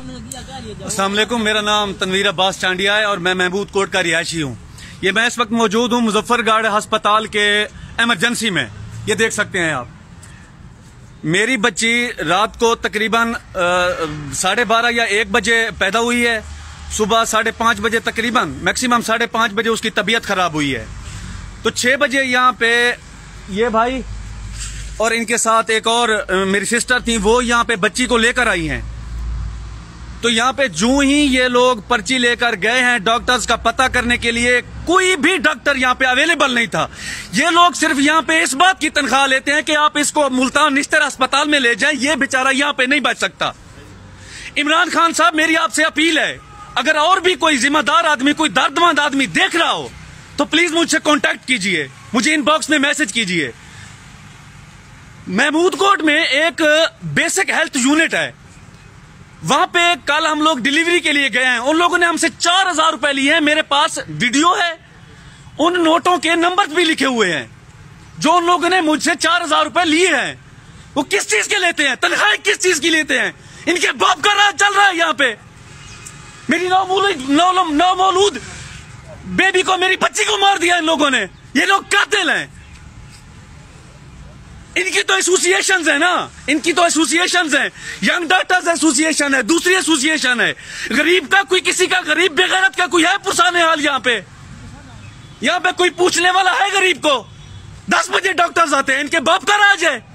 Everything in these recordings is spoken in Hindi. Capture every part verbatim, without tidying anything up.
अस्सलाम वालेकुम, मेरा नाम तनवीर अब्बास चांडिया है और मैं महमूद कोट का रिहायशी हूँ। ये मैं इस वक्त मौजूद हूँ मुजफ्फरगढ़ अस्पताल के एमरजेंसी में। ये देख सकते हैं आप। मेरी बच्ची रात को तकरीबन साढ़े बारह या एक बजे पैदा हुई है। सुबह साढ़े पाँच बजे तकरीबन मैक्सिमम साढ़े पाँच बजे उसकी तबीयत खराब हुई है। तो छः बजे यहाँ पे ये भाई और इनके साथ एक और मेरी सिस्टर थी, वो यहाँ पे बच्ची को लेकर आई हैं। तो यहाँ पे जूं ही ये लोग पर्ची लेकर गए हैं डॉक्टर्स का पता करने के लिए, कोई भी डॉक्टर यहाँ पे अवेलेबल नहीं था। ये लोग सिर्फ यहाँ पे इस बात की तनख्वाह लेते हैं कि आप इसको मुल्तान निश्तर अस्पताल में ले जाएं, ये बेचारा यहाँ पे नहीं बच सकता। इमरान खान साहब, मेरी आपसे अपील है, अगर और भी कोई जिम्मेदार आदमी, कोई दर्दमंद आदमी देख रहा हो तो प्लीज मुझसे कॉन्टेक्ट कीजिए, मुझे इनबॉक्स में मैसेज कीजिए। महमूद कोट में एक बेसिक हेल्थ यूनिट है, वहां पे कल हम लोग डिलीवरी के लिए गए हैं। उन लोगों ने हमसे चार हजार रुपए लिए हैं। मेरे पास वीडियो है, उन नोटों के नंबर भी लिखे हुए हैं जो उन लोगों ने मुझसे चार हजार रुपए लिए हैं। वो किस चीज के लेते हैं, तनख्वाह किस चीज की लेते हैं? इनके बाप का राज चल रहा है यहाँ पे। मेरी नौ नौ मौलूद बेबी को, मेरी बच्ची को मार दिया इन लोगों ने। ये लोग कातिल हैं। इनकी तो एसोसिएशंस है ना, इनकी तो एसोसिएशंस है। यंग डॉक्टर्स एसोसिएशन है, दूसरी एसोसिएशन है। गरीब का कोई, किसी का गरीब बेगैरत का कोई है पुरसाने हाल? यहाँ पे यहाँ पे कोई पूछने वाला है गरीब को? दस बजे डॉक्टर्स आते हैं, इनके बाप का राज है।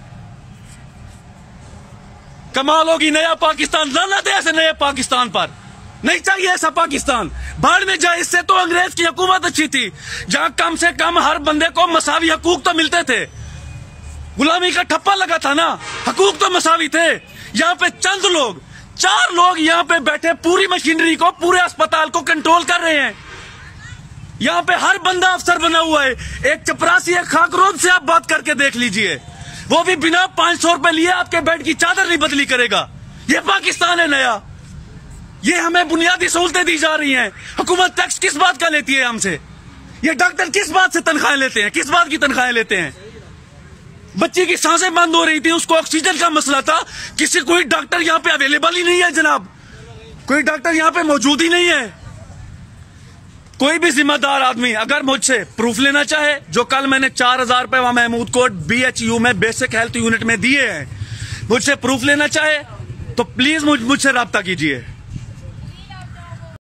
कमाल होगी नया पाकिस्तान, लानत है ऐसे नए पाकिस्तान पर। नहीं चाहिए ऐसा पाकिस्तान, भाड़ में जाए। इससे तो अंग्रेज की हुकूमत अच्छी थी, जहां कम से कम हर बंदे को मसावी हकूक तो मिलते थे। गुलामी का ठप्पा लगा था ना, हकूक तो मसावी थे। यहाँ पे चंद लोग, चार लोग यहाँ पे बैठे पूरी मशीनरी को, पूरे अस्पताल को कंट्रोल कर रहे हैं। यहाँ पे हर बंदा अफसर बना हुआ है। एक चपरासी, एक खाकरोद से आप बात करके देख लीजिए, वो भी बिना पांच सौ रुपए लिए आपके बेड की चादर नहीं बदली करेगा। ये पाकिस्तान है नया। ये हमें बुनियादी सहूलतें दी जा रही हैं। हुकूमत टैक्स किस बात का लेती है हमसे? ये डॉक्टर किस बात से तनख्वाहें लेते हैं, किस बात की तनख्वाहें लेते हैं? बच्ची की सांसें बंद हो रही थी, उसको ऑक्सीजन का मसला था। किसी कोई डॉक्टर यहाँ पे अवेलेबल ही नहीं है जनाब, कोई डॉक्टर यहाँ पे मौजूद ही नहीं है। कोई भी जिम्मेदार आदमी अगर मुझसे प्रूफ लेना चाहे, जो कल मैंने चार हजार रुपए वहां Mahmood Kot B H U में बेसिक हेल्थ यूनिट में दिए हैं, मुझसे प्रूफ लेना चाहे तो प्लीज मुझ मुझसे राब्ता कीजिए।